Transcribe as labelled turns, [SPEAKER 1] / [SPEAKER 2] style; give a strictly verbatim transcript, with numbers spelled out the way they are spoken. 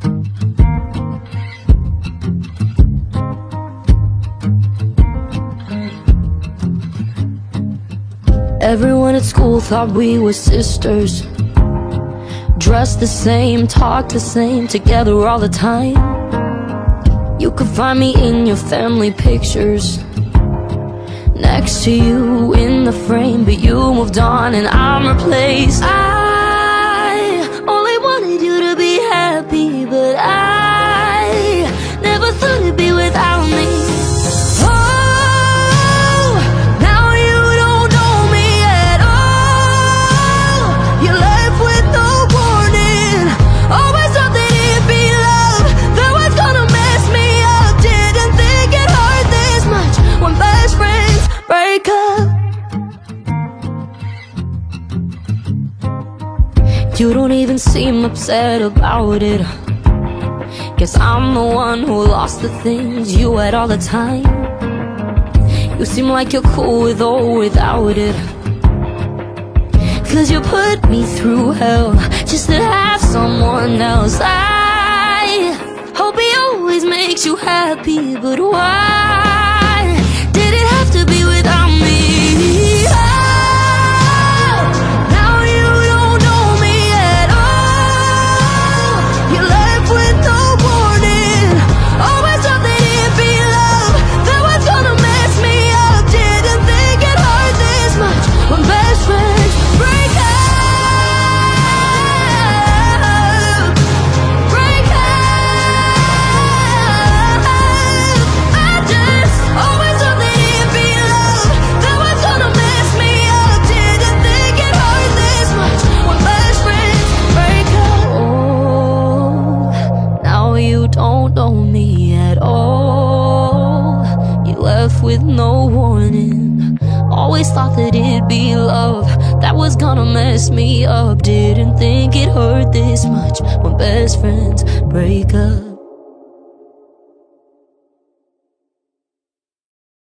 [SPEAKER 1] Everyone at school thought we were sisters, dressed the same, talked the same, together all the time. You could find me in your family pictures, next to you in the frame, but you moved on and I'm replaced. I only wanted you to be happy, but I never thought it'd be without me. You don't even seem upset about it. Guess I'm the one who lost the things you had all the time. You seem like you're cool with or without it, 'cause you put me through hell just to have someone else. I hope he always makes you happy, but why did it have to be without me? Don't know me at all. You left with no warning. Always thought that it'd be love that was gonna mess me up. Didn't think it hurt this much when best friends break up.